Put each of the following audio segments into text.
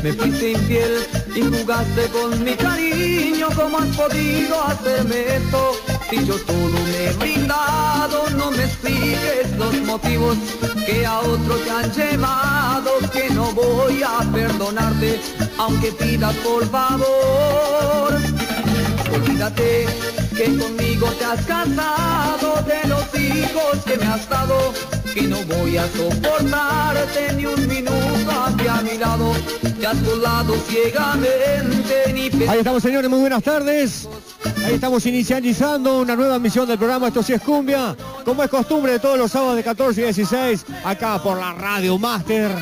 Me fuiste infiel y jugaste con mi cariño. ¿Cómo has podido hacerme esto? Si yo todo me he brindado, no me expliques los motivos que a otro te han llevado. Que no voy a perdonarte, aunque pidas por favor. Olvídate que conmigo te has casado, de los hijos que me has dado, que no voy a soportarte ni un minuto hacia mi lado. Te has burlado ciegamente ni... Ahí estamos, señores, muy buenas tardes. Ahí estamos inicializando una nueva emisión del programa Esto sí es Cumbia, como es costumbre de todos los sábados de 14 y 16, acá por la Radio Master.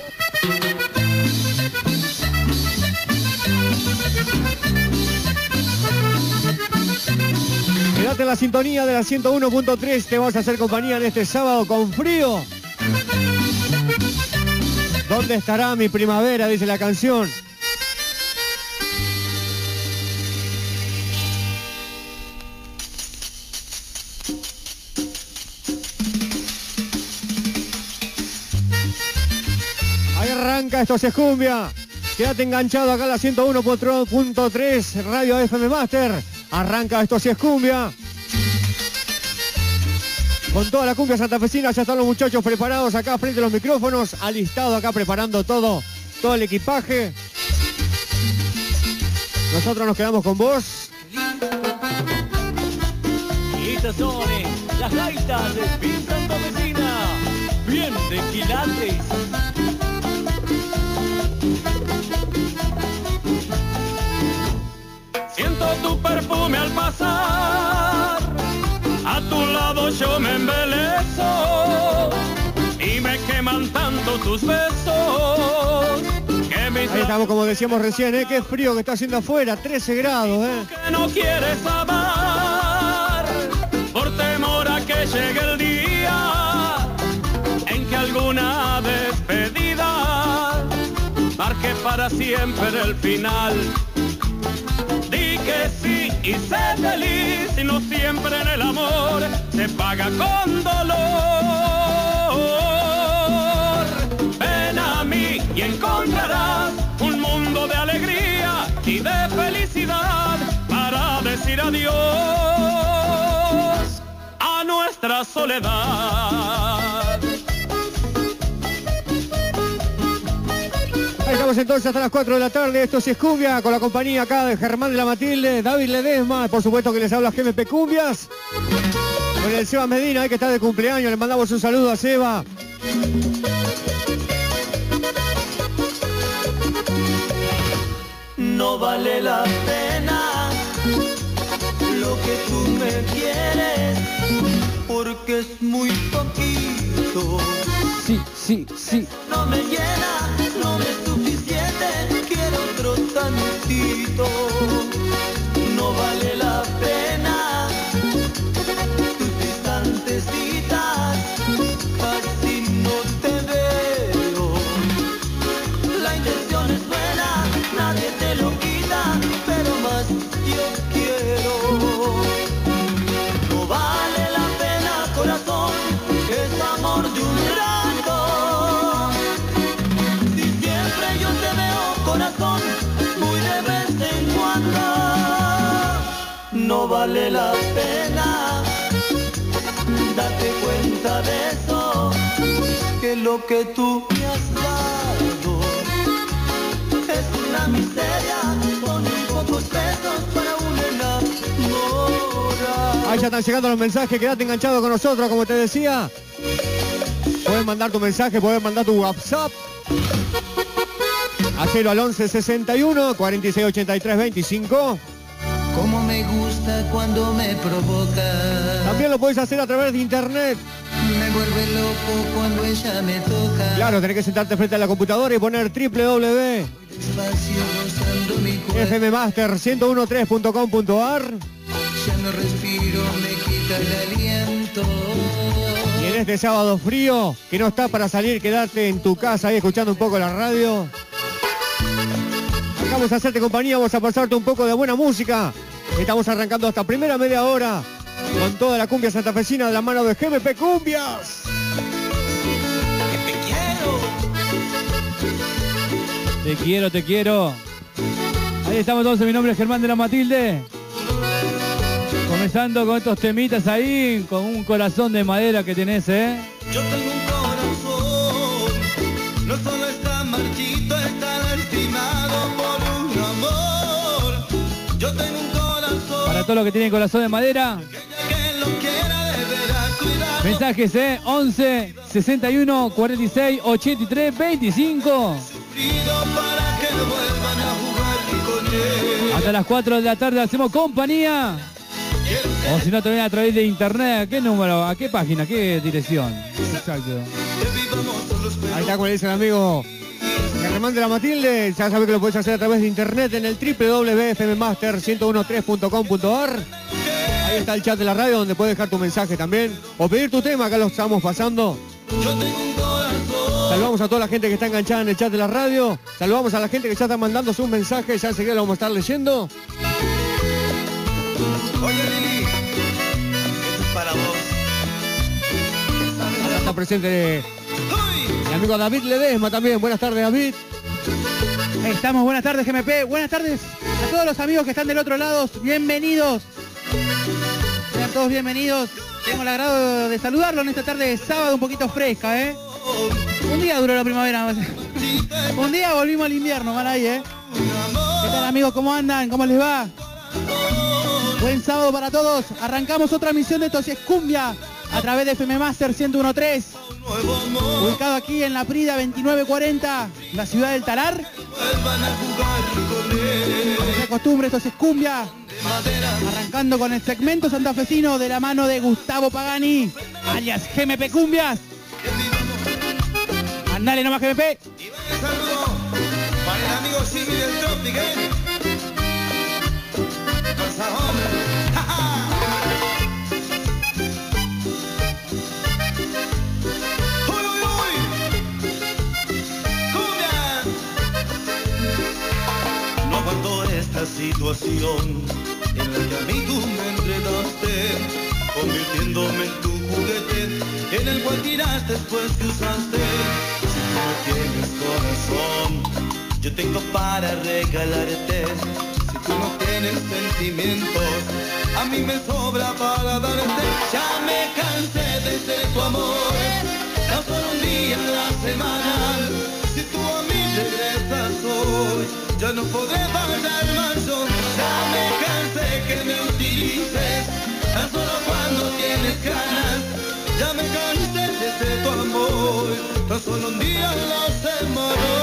Quédate en la sintonía de la 101.3, te vas a hacer compañía en este sábado con frío. ¿Dónde estará mi primavera?, dice la canción. Ahí arranca Esto sí es Cumbia. Quédate enganchado acá a la 101.3 Radio FM Master. Arranca Esto sí es Cumbia. Con toda la cumbia santafesina, ya están los muchachos preparados acá frente a los micrófonos, alistados acá preparando todo el equipaje. Nosotros nos quedamos con vos. Y estas son las gaitas de Pin Santafesina, bien de quilates. Siento tu perfume al pasar, a tu lado yo me embelezo y me queman tanto tus besos que mis... Ahí estamos, como decíamos recién, qué frío que está haciendo afuera, 13 grados, que no quieres amar por temor a que llegue el día en que alguna despedida marque para siempre el final. Di que sí y sé feliz, y no siempre en el amor se paga con dolor. Ven a mí y encontrarás un mundo de alegría y de felicidad para decir adiós a nuestra soledad. Ahí estamos entonces hasta las 4 de la tarde. Esto sí es Cumbia, con la compañía acá de Germán de la Matilde, David Ledesma, por supuesto que les habla GMP Cumbias. Con el Seba Medina, que está de cumpleaños, le mandamos un saludo a Seba. No vale la pena lo que tú me quieres, porque es muy poquito. Sí. No me llena, no me es suficiente, quiero otro tantito. No vale la pena tus distantes citas, casi no te veo. La intención es buena, nadie te lo quita, pero más yo quiero. No vale la pena, corazón, es amor de un rato. Si siempre yo te veo, corazón, muy de vez en cuando. No vale la pena, date cuenta de eso, que lo que tú me has dado es una miseria, con muy pocos pesos para una enamorada. Ahí ya están llegando los mensajes, quédate enganchado con nosotros, como te decía. Puedes mandar tu mensaje, puedes mandar tu WhatsApp. Hacelo al 11 61 46 83 25. Como me gusta cuando me provoca. También lo puedes hacer a través de internet. Me vuelve loco cuando ella me toca. Claro, tenés que sentarte frente a la computadora y poner www.fmmaster1013.com.ar. Ya no respiro, me quita el aliento. Y en este sábado frío, que no está para salir, quedarte en tu casa ahí escuchando un poco la radio. Acá vamos a hacerte compañía, vamos a pasarte un poco de buena música. Estamos arrancando esta primera media hora con toda la cumbia santafesina de la mano de GMP Cumbias. Que te quiero. Te quiero, te quiero. Ahí estamos entonces, mi nombre es Germán de la Matilde. Comenzando con estos temitas ahí, con un corazón de madera que tenés, ¿eh? Yo tengo un corazón, no solo está marchito, está lastimado por un amor. Yo tengo un corazón. Para todos los que tienen corazón de madera. Que lo quiera deberá cuidar. Mensajes, 11 61 46 83 25. Para que vuelvan a jugar con él. Hasta las 4 de la tarde hacemos compañía. O si no, también a través de internet. ¿A qué número? ¿A qué página? ¿A qué dirección? Exacto. Ahí está, como le dice el amigo Germán de la Matilde. Ya sabe que lo podés hacer a través de internet en el www.fmmaster1013.com.ar. Ahí está el chat de la radio donde puedes dejar tu mensaje también. O pedir tu tema, acá lo estamos pasando. Saludamos a toda la gente que está enganchada en el chat de la radio. Saludamos a la gente que ya está mandando sus mensajes. Ya enseguida lo vamos a estar leyendo. Oye, Lili, esto es para vos. Acá está presente el amigo David Ledesma también. Buenas tardes, David. Estamos, buenas tardes, GMP. Buenas tardes a todos los amigos que están del otro lado. Bienvenidos. Sean todos bienvenidos. Tengo el agrado de saludarlo en esta tarde de sábado un poquito fresca, ¿eh? Un día duró la primavera. Un día volvimos al invierno, mal ahí, ¿eh? ¿Qué tal, amigos? ¿Cómo andan? ¿Cómo les va? Buen sábado para todos. Arrancamos otra misión de Esto sí es Cumbia a través de FM Master 101.3. Ubicado aquí en La Prida 2940, la ciudad del Talar. Como se costumbre, Esto sí es Cumbia. Arrancando con el segmento santafesino de la mano de Gustavo Pagani, alias GMP Cumbias. Andale nomás, GMP. Y un saludo para el amigo Jimmy del Tropic, ¿eh? Cosa, hombre. ¡Ja, ja! ¡Uy, uy, uy! ¡Cumbia! No aguanto esta situación en la que a mí tú me enredaste, convirtiéndome en tu juguete, en el cual tiraste después que usaste. Si tú no tienes corazón, yo tengo para regalarte. Si tú no tienes sentimientos, a mí me sobra para darte. Ya me cansé de ser tu amor, tan solo un día a la semana. Si tú a mí regresas hoy, ya no podré fallar más yo. Ya me cansé que me utilices, tan solo cuando tienes ganas. Ya me cansé de ser tu amor, tan solo un día a la semana.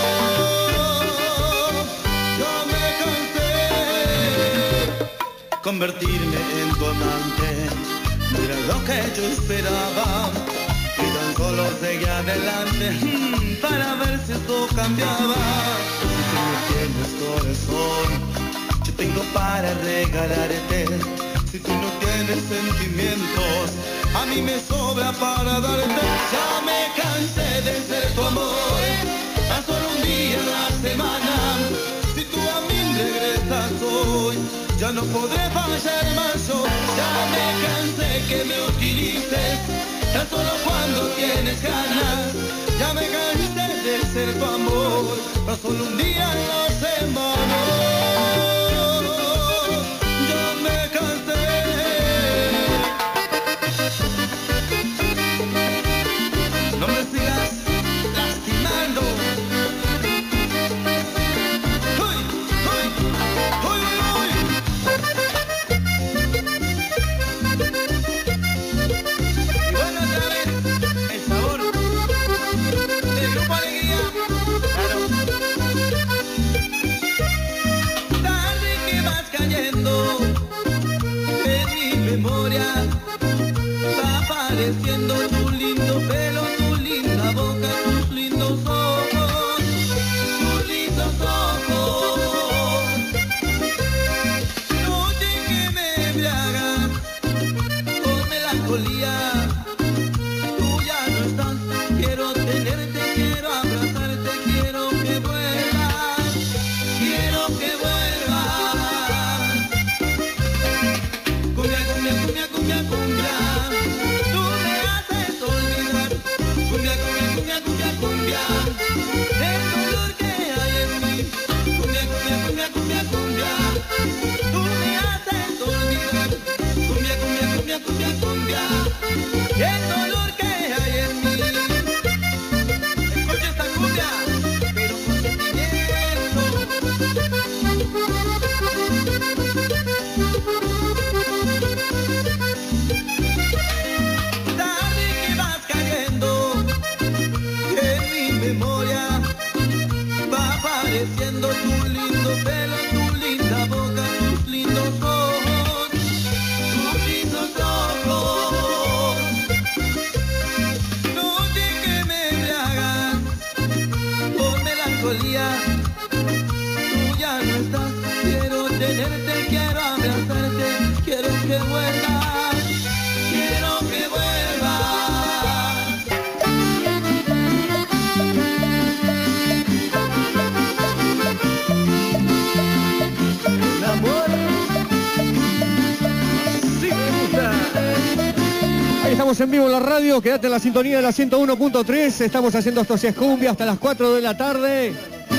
Ya me cansé convertirme en tu amante. No era lo que yo esperaba, y tan solo seguí adelante para ver si esto cambiaba. Si tú no tienes corazón, yo tengo para regalarte. Si tú no tienes sentimientos, a mí me sobra para darte. Ya me cansé de ser tu amor, tan solo un día a la semana. Si tú a mí regresas hoy, ya no podré fallar más yo. Ya me cansé que me utilices, tan solo cuando tienes ganas. Ya me cansé de ser tu amor, tan solo un día a la semana. Ya me cansé. No me sigas lastimando. ¡Uy! ¡Uy! ¡Uy, uy, uy! Y bueno, otra vez, el sabor del Grupo Alegría. Claro. Tarde que vas cayendo en mi memoria, va apareciendo tu lindo pelo, tu linda boca, tus lindos ojos, tus lindos ojos. Noche que me embriagas con melancolía, tú ya no estás. Quiero tenerte, quiero abrazarte, quiero que vuelvas, quiero que vuelvas. Cumbia, cumbia, cumbia, cumbia, cumbia, tú me haces olvidar. Cumbia, cumbia, cumbia, cumbia, cumbia, el dolor que hay estamos en vivo en la radio, quédate en la sintonía de la 101.3, estamos haciendo esto si es cumbia hasta las 4 de la tarde.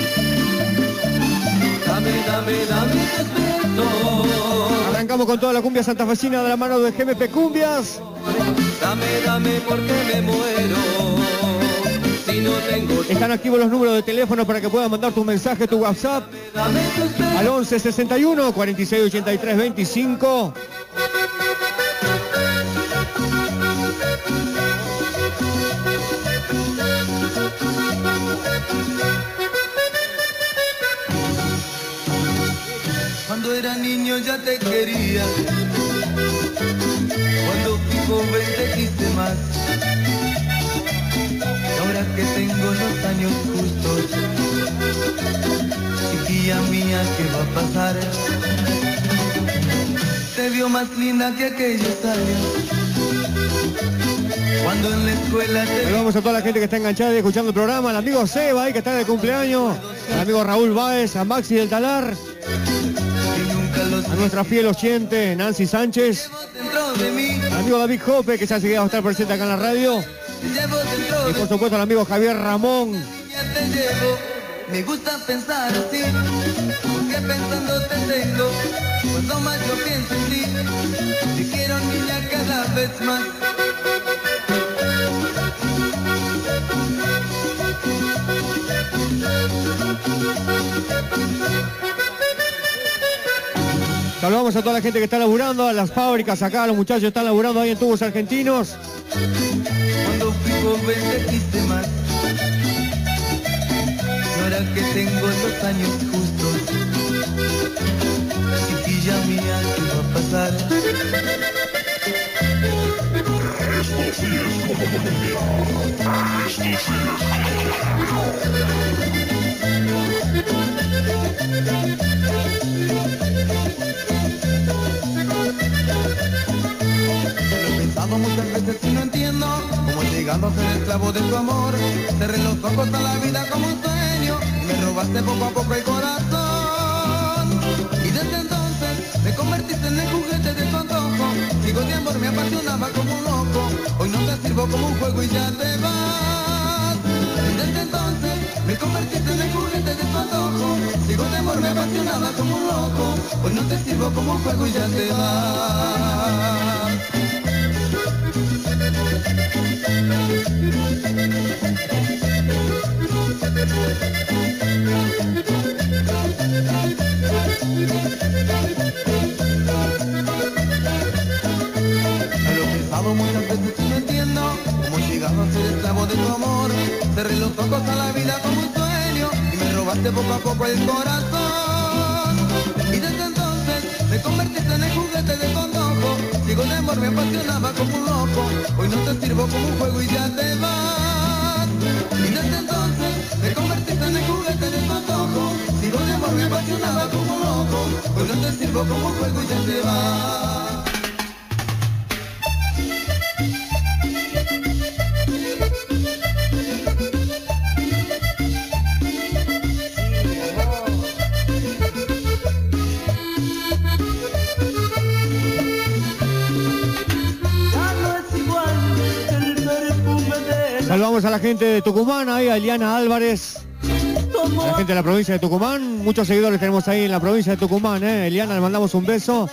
Dame respeto. Arrancamos con toda la cumbia santafesina de la mano de GMP Cumbias. Dame porque me muero. Si no tengo... Están activos los números de teléfono para que puedas mandar tu mensaje, tu WhatsApp Dame respeto. al 11 61 46 83 25. Cuando era niño ya te quería, cuando fui joven te quise más. Y ahora que tengo los años justos, chiquilla mía, ¿qué va a pasar? Te vio más linda que aquellos años, cuando en la escuela te... Saludamos a toda la gente que está enganchada y escuchando el programa, al amigo Seba ahí que está de cumpleaños, al amigo Raúl Báez, a Maxi del Talar, a nuestra fiel oyente Nancy Sánchez, dentro de mí, al amigo David Jope que se ha llegado a estar presente acá en la radio, te llevo dentro y de por supuesto al amigo Javier Ramón. ya te llevo. Me gusta pensar así, porque pensando te tengo. Cuando más yo pienso en ti, te quiero niña cada vez más. Saludamos a toda la gente que está laburando, a las fábricas acá, los muchachos están laburando ahí en Tubos Argentinos. Cuando fui joven te quise más, y ahora que tengo los años justos, chiquilla mía, ¿qué va a pasar? Muchas veces y no entiendo cómo llegando a ser esclavo de tu amor. Cerré los ojos a la vida como un sueño, me robaste poco a poco el corazón. Y desde entonces me convertiste en el juguete de tu antojo. Sigo de amor, me apasionaba como un loco. Hoy no te sirvo como un juego y ya te vas. Y desde entonces me convertiste en el juguete de tu antojo. Sigo de amor, me apasionaba como un loco. Hoy no te sirvo como un juego y ya te vas. Muchas veces y no entiendo cómo llegaba a ser esclavo de tu amor. Cerré los ojos a la vida como un sueño y me robaste poco a poco el corazón. Y desde entonces me convertiste en el juguete de tu antojo. Sigo de amor, me apasionaba como un loco. Hoy no te sirvo como un juego y ya te vas. Y desde entonces me convertiste en el juguete de tu antojo. Sigo de amor, me apasionaba como un loco. Hoy no te sirvo como un juego y ya te vas. Saludamos a la gente de Tucumán, ahí a Eliana Álvarez, a la gente de la provincia de Tucumán, muchos seguidores tenemos ahí en la provincia de Tucumán, Eliana, le mandamos un beso.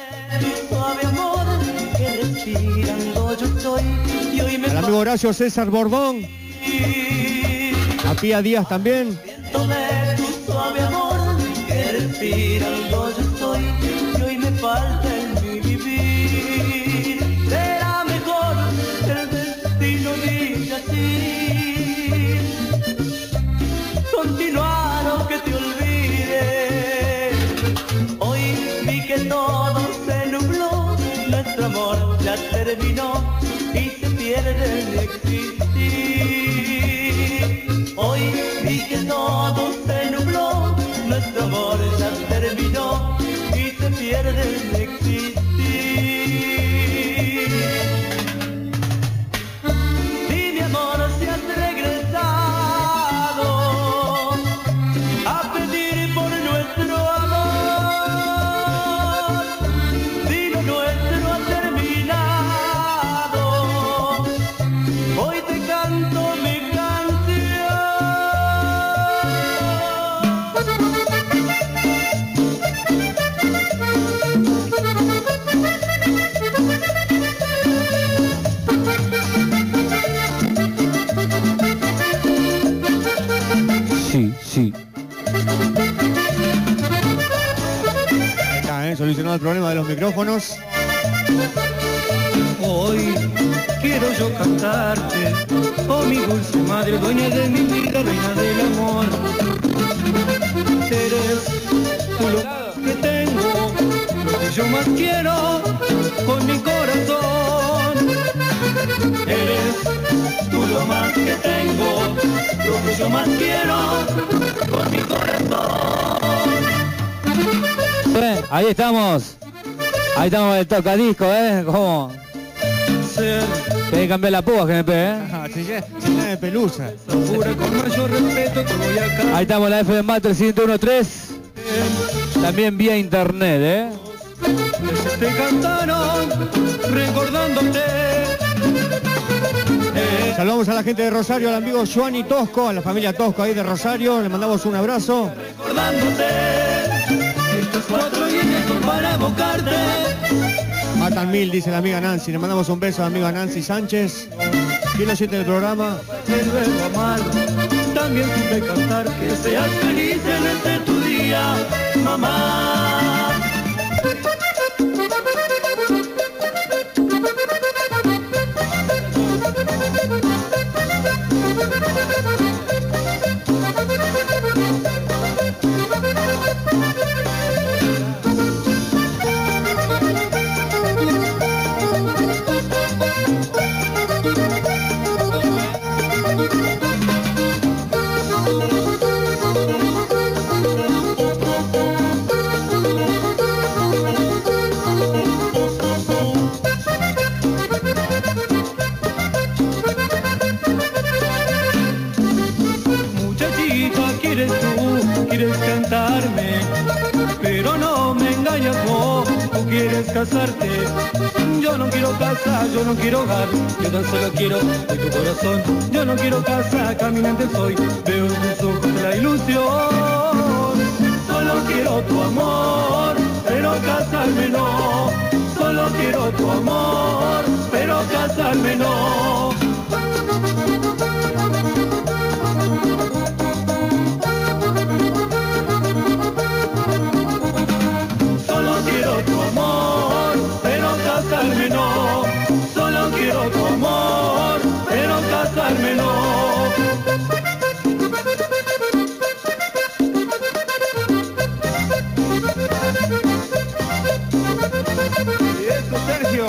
Al amigo Horacio César Bordón, a Pía Díaz también. Continuar o que te olvide. Hoy vi que todo se nubló, nuestro amor ya terminó y se pierde el existir. Hoy vi que todo se nubló, nuestro amor ya terminó y se pierde el existir. Si mi amor se ha regresado a pedir por nuestro amor, si lo nuestro ha terminado, ¿no?, el problema de los micrófonos. Hoy quiero yo cantarte, oh mi dulce madre, dueña de mi vida, reina del amor. Eres tú lo que tengo, lo que yo más quiero con mi corazón. Eres tú lo más que tengo, lo que yo más quiero con mi corazón. Ahí estamos. Ahí estamos el tocadisco, ¿cómo? Ser Tenés que cambiar la púa, GMP, Ah, se llena de pelusa. pura con mayor respeto que voy acá. Ahí estamos, la FM Master 101.3. También vía internet, Te cantaron recordándote. Saludamos a la gente de Rosario, al amigo Joanny Tosco, a la familia Tosco ahí de Rosario. Le mandamos un abrazo. Recordándote. Estos 4 líneas son para evocarte. Matan 1000, dice la amiga Nancy. Le mandamos un beso a la amiga Nancy Sánchez. ¿Quién lo siente del programa? Te luego amar. También supe cantar que seas feliz en este tu día, mamá. Pero no me engañas vos, tú quieres casarte. Yo no quiero casa, yo no quiero hogar, yo tan solo quiero de tu corazón. Yo no quiero casa, caminante soy, veo en tus ojos la ilusión. Solo quiero tu amor, pero casarme no. Solo quiero tu amor, pero casarme no. Tu amor, pero casarme no. Solo quiero tu amor, pero casarme no. Y esto, Sergio.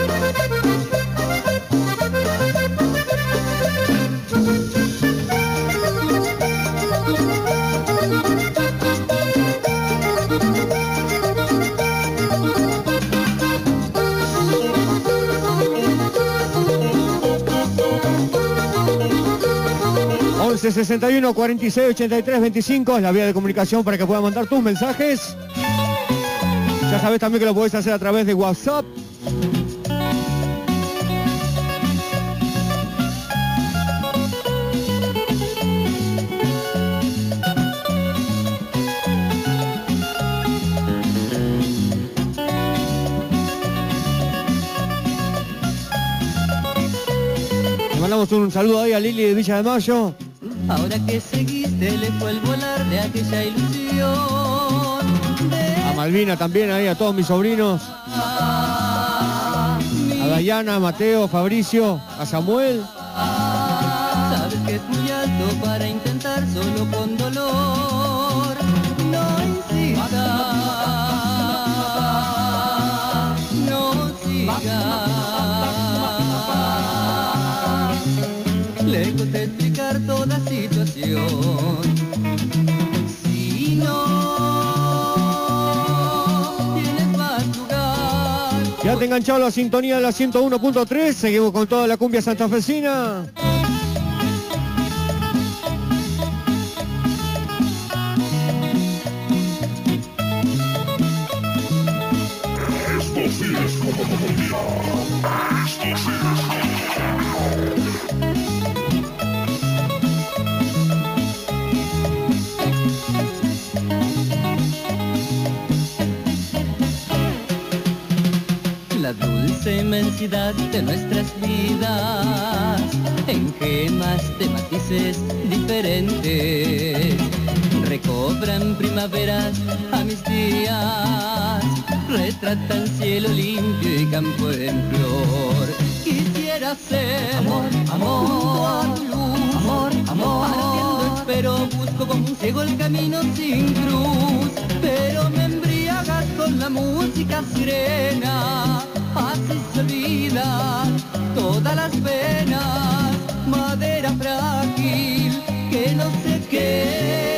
11 61 46 83 25 es la vía de comunicación para que puedas mandar tus mensajes. Ya sabes también que lo podés hacer a través de WhatsApp. Le mandamos un saludo ahí a Lili de Villa de Mayo. Ahora que seguiste le fue el volar de aquella ilusión. A Malvina también ahí, a todos mis sobrinos. A Dayana, a Mateo, a Fabricio, a Samuel. Sabes que es muy alto para intentar solo con dolor. No insistas, no sigas. Lejos de explicar toda situación. Si no tienes más lugar. Ya te enganchado la sintonía de la 101.3. Seguimos con toda la cumbia santafesina. La dulce inmensidad de nuestras vidas en gemas de matices diferentes recobran primaveras a mis días, retrata el cielo limpio y campo en flor. Quisiera ser amor, amor, luz, amor, amor, ardiendo espero, busco como un ciego el camino sin cruz, pero me embriagas con la música sirena, así se olvidan todas las penas, madera frágil que no se quema.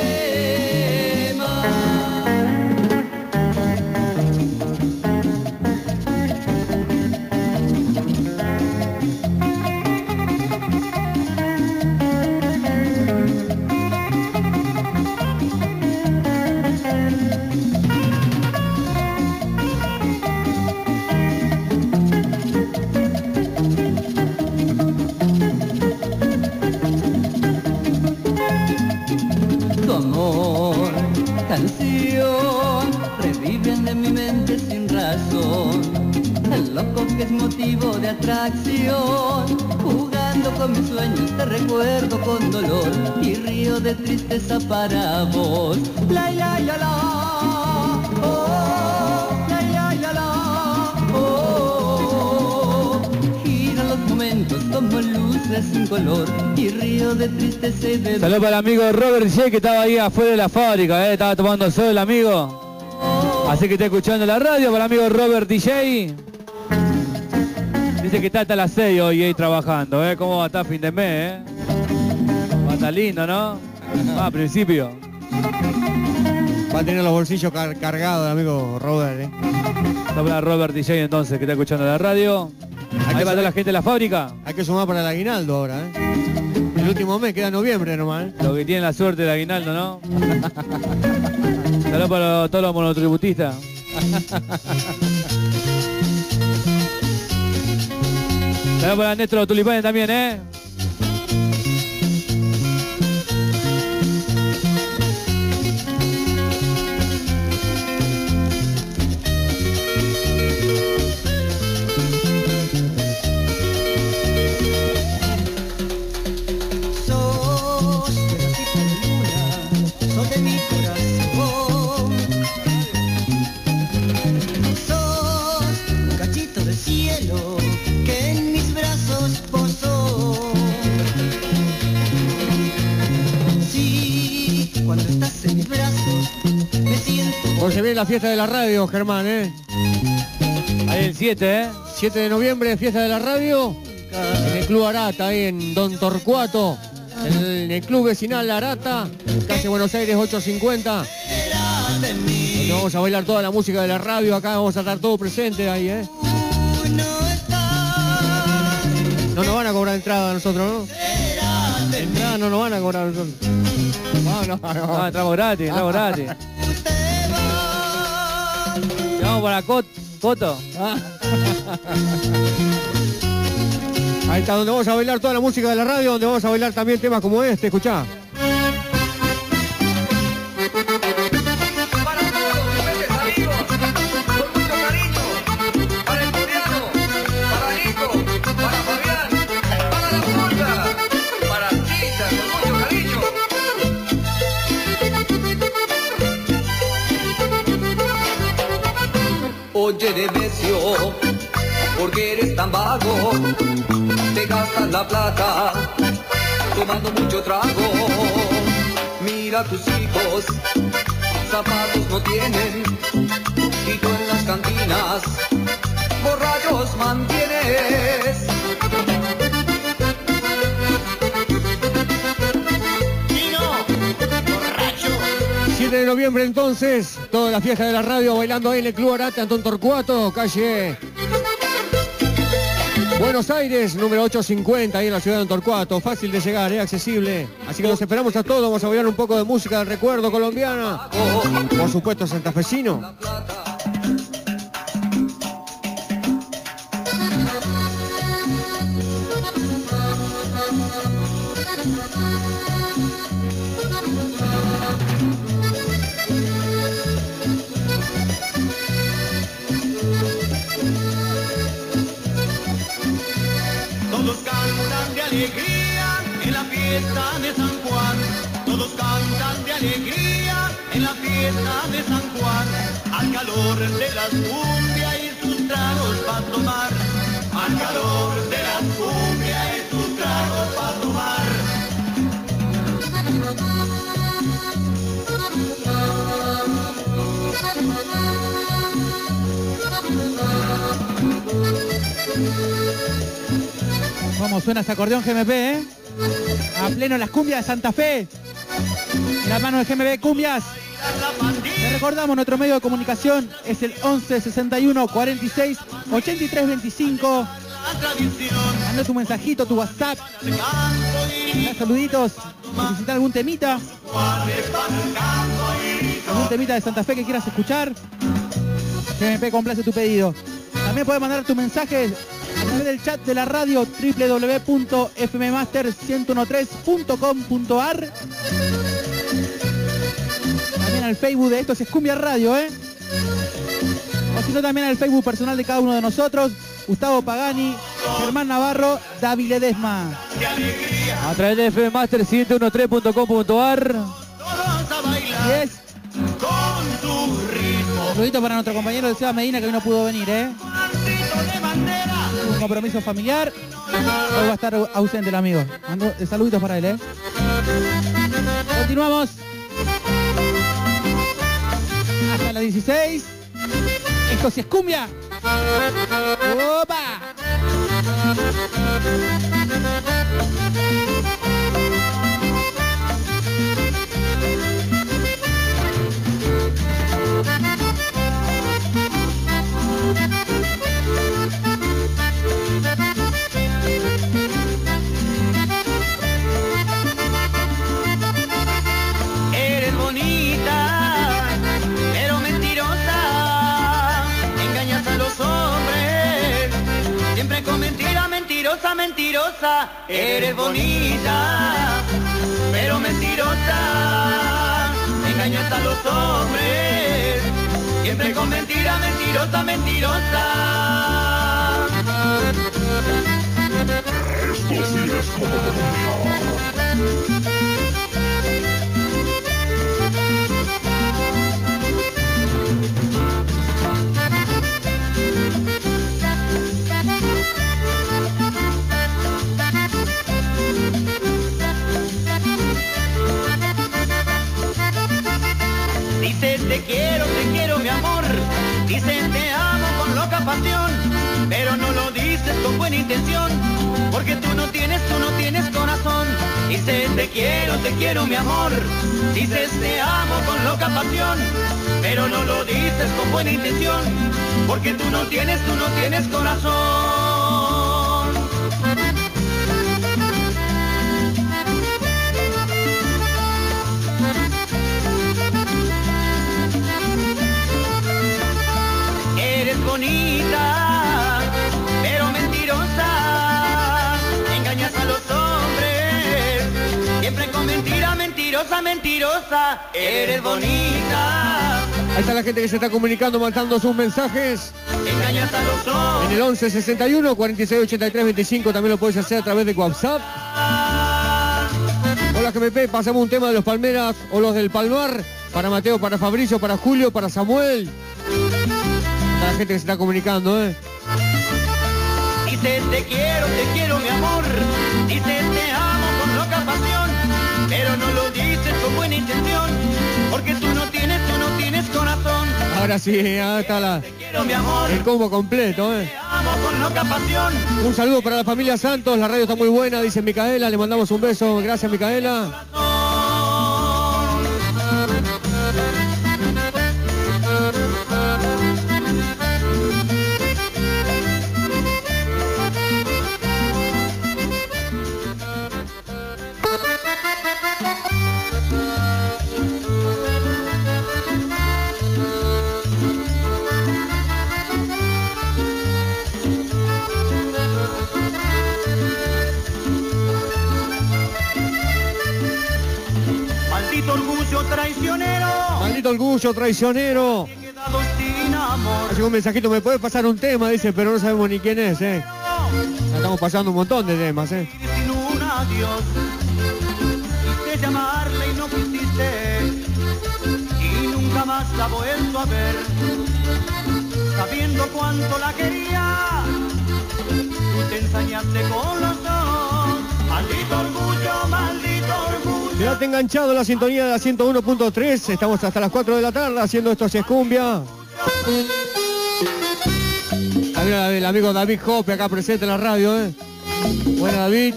Canción, reviven en mi mente sin razón, el loco que es motivo de atracción, jugando con mis sueños te recuerdo con dolor y río de tristeza para vos. La la la la, oh, la la la la, oh, giran los momentos como luces sin color y río de tristeza y de... Saludos para el amigo Robert J, que estaba ahí afuera de la fábrica, estaba tomando sol el amigo. Así que está escuchando la radio para el amigo Robert DJ. Dice que está hasta las 6 hoy ahí trabajando, ¿Cómo va a estar fin de mes, Va a estar lindo, ¿no? A principio. Va a tener los bolsillos cargados el amigo Robert, Está para Robert DJ entonces, que está escuchando la radio. Ahí va a estar la gente de la fábrica. Hay que sumar para el aguinaldo ahora, El último mes queda noviembre nomás, Lo que tienen la suerte del aguinaldo, ¿no? Saludos para todos los monotributistas. Saludos para Néstor los Tulipanes también, Pues se viene la fiesta de la radio, Germán, Ahí el 7, 7 de noviembre, fiesta de la radio. En el Club Arata, ahí en Don Torcuato. En el Club Vecinal Arata, calle Buenos Aires 850. Donde vamos a bailar toda la música de la radio acá, vamos a estar todos presentes ahí, No nos van a cobrar entrada a nosotros, ¿no? Entrada no nos van a cobrar a nosotros. No, entramos gratis, Vamos para Coto. Ahí está, donde vamos a bailar toda la música de la radio, donde vamos a bailar también temas como este, escuchá. Para todos ustedes amigos, con mucho cariño, para el Juliano, para Nico, para Fabián, para la Pulga, para Chita, con mucho cariño. Oye, Nemesio, ¿por qué eres tan vago? Te gastas la plata tomando mucho trago. Mira tus hijos, zapatos no tienen, y tú en las cantinas borrachos mantienes. 7 de noviembre entonces, toda la fiesta de la radio bailando ahí en el Club Arata, Antón Torcuato, calle Buenos Aires, número 850, ahí en la ciudad de Torcuato. Fácil de llegar, accesible. Así que los esperamos a todos, vamos a bailar un poco de música del recuerdo colombiana. Por supuesto, santafesino. Todos cantan de alegría en la fiesta de San Juan. Todos cantan de alegría en la fiesta de San Juan, al calor de las cumbias y sus tragos para tomar, al calor de las cumbias y sus tragos para tomar. Vamos, suena ese acordeón GMP, ¿eh? A pleno las cumbias de Santa Fe. En la mano de GMP Cumbias. Le recordamos, nuestro medio de comunicación es el 11 61 46 83 25. Manda tu mensajito, tu WhatsApp. Manda saluditos. Necesitas algún temita. Algún temita de Santa Fe que quieras escuchar. GMP complace tu pedido. También puedes mandar tu mensaje a través del chat de la radio www.fmmaster1013.com.ar. También al Facebook de Esto es Cumbia Radio, ¿eh? O si no, también al Facebook personal de cada uno de nosotros, Gustavo Pagani, Germán Navarro, David Ledesma. A través de fmmaster1013.com.ar. Y es un saludito para nuestro compañero de Seba Medina, que hoy no pudo venir, ¿eh? Un compromiso familiar. Hoy va a estar ausente el amigo. Mando saluditos para él, ¿eh? Continuamos. Hasta las 16. Esto sí es cumbia. ¡Opa! Eres bonita, pero mentirosa, engañas a los hombres, siempre con mentira, mentirosa, mentirosa. Eres bonita, pero mentirosa, engañas a los hombres, siempre con mentira, mentirosa, mentirosa. Esto sí es como Dices te quiero mi amor, dices te amo con loca pasión, pero no lo dices con buena intención, porque tú no tienes corazón. Dices te quiero mi amor, dices te amo con loca pasión, pero no lo dices con buena intención, porque tú no tienes corazón. Eres bonita, pero mentirosa, engañas a los hombres, siempre con mentira, mentirosa, mentirosa. Eres bonita. Ahí está la gente que se está comunicando, mandando sus mensajes. Engañas a los hombres. En el 11 61 46 83 25 también lo puedes hacer a través de WhatsApp. Hola GMP, pasamos un tema de los Palmeras o los del Palmar. Para Mateo, para Fabricio, para Julio, para Samuel. La gente que se está comunicando, ¿eh? Dices te quiero mi amor, dices te amo con loca pasión, pero no lo dices con buena intención, porque tú no tienes corazón. Ahora sí, ahí está Te quiero mi amor, el combo completo, ¿eh? te amo con loca pasión. Un saludo para la familia Santos, la radio está muy buena, dice Micaela, le mandamos un beso, gracias Micaela. Maldito orgullo traicionero, Maldito orgullo traicionero. he quedado sin amor. Hace un mensajito, me puede pasar un tema, dice, pero no sabemos ni quién es, ¿eh? Ya estamos pasando un montón de temas, ¿eh? Sin un adiós, quise llamarle y no quisiste, nunca más la he vuelto a ver. Sabiendo cuánto la quería, tú te ensañaste con los dos. Maldito orgullo, maldito orgullo. Quédate enganchado a la sintonía de la 101.3. Estamos hasta las 4 de la tarde haciendo Esto Si es Cumbia. El amigo David Jope acá presente en la radio, Buena, David.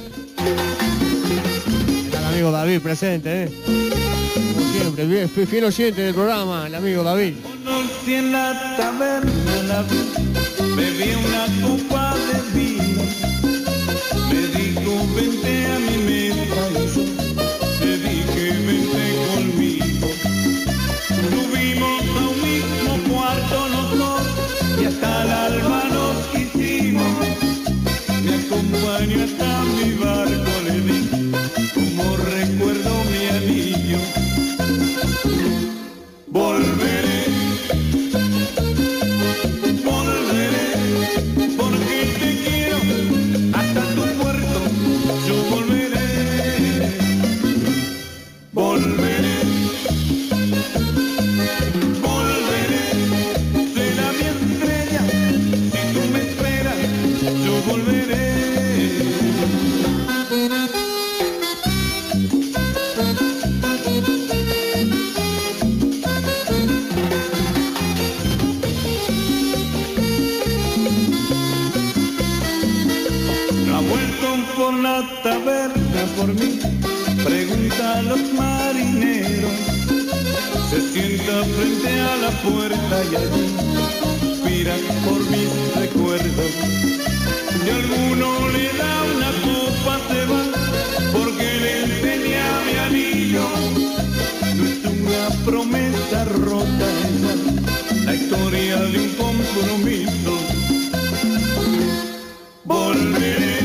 El amigo David presente, Como siempre, fiel oyente del programa, el amigo David. Conocí en la taberna la vi, bebí una copa de vino. Me dijo, vente a mi mesa y yo le dije, vente conmigo. Subimos a un mismo cuarto los dos y hasta el alba nos quisimos. Me acompañó hasta mi barco, le di como recuerdo mi anillo. Volveré, volveré, porque te quiero hasta tu puerto. Yo volveré, volveré, volveré. Será mi estrella si tú me esperas. Yo volveré. Por la taberna por mí, pregunta a los marineros. Se sienta frente a la puerta y allí suspira por mis recuerdos. Si alguno le da una copa se va, porque le enseña mi anillo. No es una promesa rota esa, la historia de un compromiso. Volveré.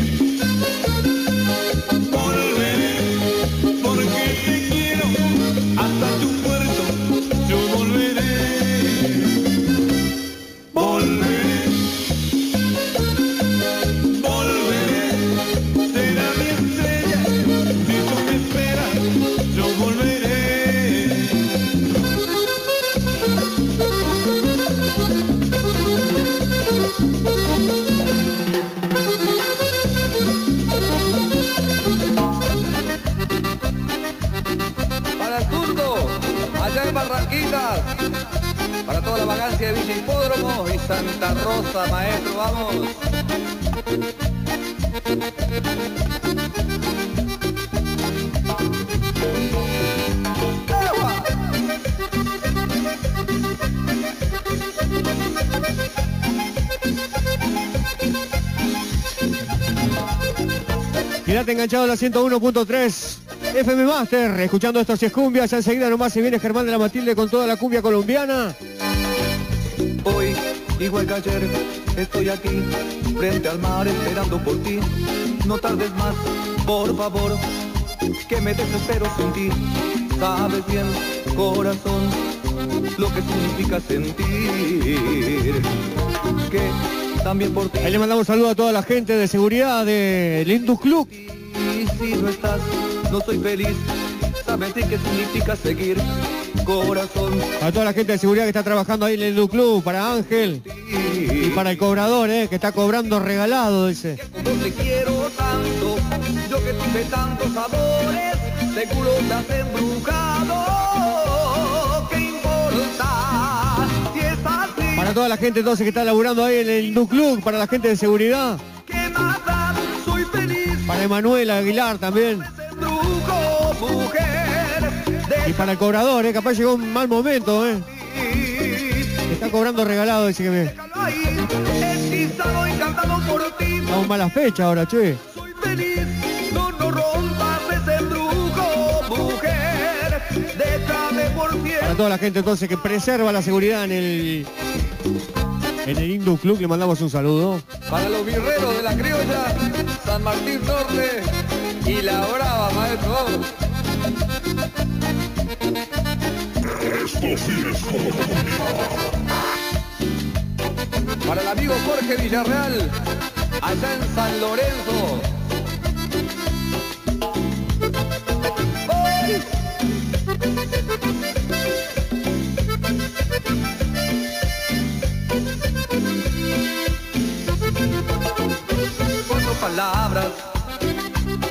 Barranquitas, para toda la vagancia de Villa Hipódromo y Santa Rosa, maestro, vamos. Quédate enganchado a la 101.3 FM Master, escuchando Esto Si es Cumbia. Ya enseguida nomás se viene Germán de la Matilde con toda la cumbia colombiana. Hoy, igual que ayer, estoy aquí, frente al mar, esperando por ti. No tardes más, por favor, que me desespero sin ti. Sabes bien, corazón, lo que significa sentir, que también por ti. Ahí le mandamos saludos a toda la gente de seguridad del Indus Club. Y si no estás, no soy feliz. ¿Sabes qué significa seguir, corazón? A toda la gente de seguridad que está trabajando ahí en el Indus Club, para Ángel y para el cobrador, que está cobrando regalado, dice. Como te quiero tanto, yo que tuve tantos sabores, seguro te has embrujado. ¿Qué importa si es así? Para toda la gente entonces que está laburando ahí en el Indus Club, para la gente de seguridad. ¿Qué más da? Soy feliz. Para Emanuel Aguilar también. Y para el cobrador, capaz llegó un mal momento, Está cobrando regalado, dice que me... Estamos mala fecha ahora, che. Soy feliz, no rompas ese embrujo, mujer. Déjame por siempre. Para toda la gente entonces que preserva la seguridad en el Indus Club, le mandamos un saludo. Para los birreros de la criolla, San Martín Norte y La Brava, maestro, vamos. Para el amigo Jorge Villarreal, allá en San Lorenzo. ¡Ay!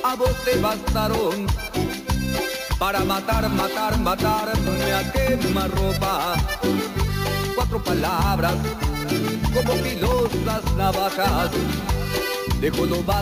a vos te bastaron para matarme a quemarropa. 4 palabras como filosas navajas, dejo no más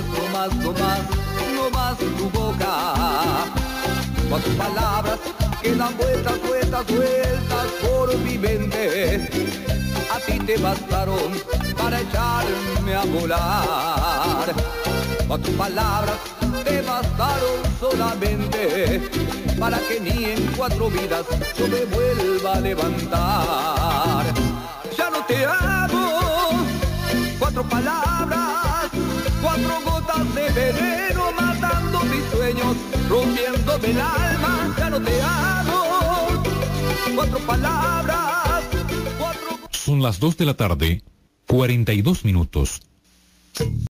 tu boca. 4 palabras que dan vueltas por mi mente. A ti te bastaron para echarme a volar. 4 palabras te bastaron solamente para que ni en 4 vidas yo me vuelva a levantar. Ya no te amo. 4 palabras, 4 gotas de veneno matando mis sueños, rompiéndome el alma. Ya no te amo. 4 palabras, 4... Son las 2 de la tarde, 42 minutos.